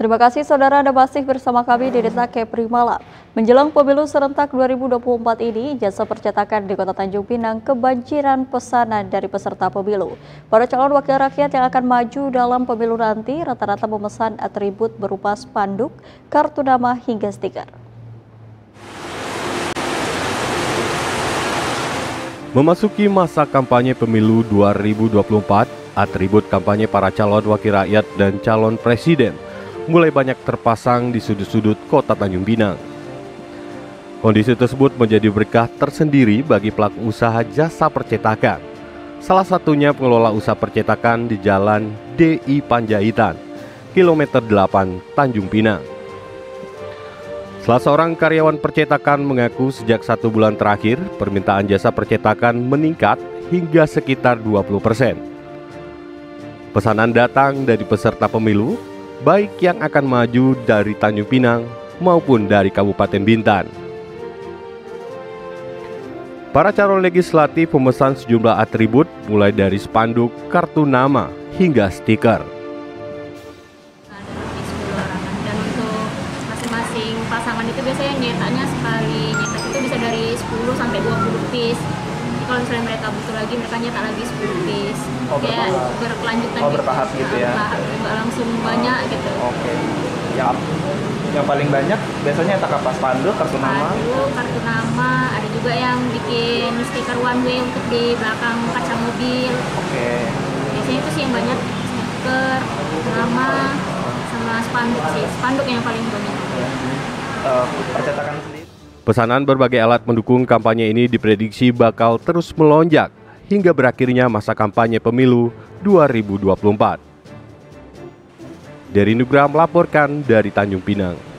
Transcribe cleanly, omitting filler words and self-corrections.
Terima kasih saudara, Anda masih bersama kami di Detak Kepri Malam. Menjelang pemilu serentak 2024 ini, jasa percetakan di Kota Tanjung Pinang kebanjiran pesanan dari peserta pemilu. Para calon wakil rakyat yang akan maju dalam pemilu nanti rata-rata memesan atribut berupa spanduk, kartu nama hingga stiker. Memasuki masa kampanye pemilu 2024, atribut kampanye para calon wakil rakyat dan calon presiden mulai banyak terpasang di sudut-sudut Kota Tanjung Pinang. Kondisi tersebut menjadi berkah tersendiri bagi pelaku usaha jasa percetakan. Salah satunya pengelola usaha percetakan di Jalan DI Panjaitan, kilometer 8 Tanjung Pinang. Salah seorang karyawan percetakan mengaku sejak 1 bulan terakhir, permintaan jasa percetakan meningkat hingga sekitar 20%. Pesanan datang dari peserta pemilu, baik yang akan maju dari Tanjung Pinang maupun dari Kabupaten Bintan. Para calon legislatif memesan sejumlah atribut mulai dari spanduk, kartu nama, hingga stiker. Dan untuk masing-masing pasangan itu biasanya nyetaknya sekali nyetak itu bisa dari 10 sampai 20 piece. Jadi kalau misalnya mereka butuh lagi, mereka nyetak lagi 10 piece. Kayak berkelanjutan bertahap gitu ya. Nggak langsung banyak gitu. Oke. Yang paling banyak biasanya tak apa, spanduk, kartu nama. Kartu nama, ada juga yang bikin stiker one way untuk di belakang kaca mobil. Oke. Biasanya itu sih yang banyak, stiker, nama, sama spanduk sih. Spanduk yang paling banyak. Percetakan sendiri. Pesanan berbagai alat mendukung kampanye ini diprediksi bakal terus melonjak hingga berakhirnya masa kampanye pemilu 2024. Dari Nugraha melaporkan dari Tanjung Pinang.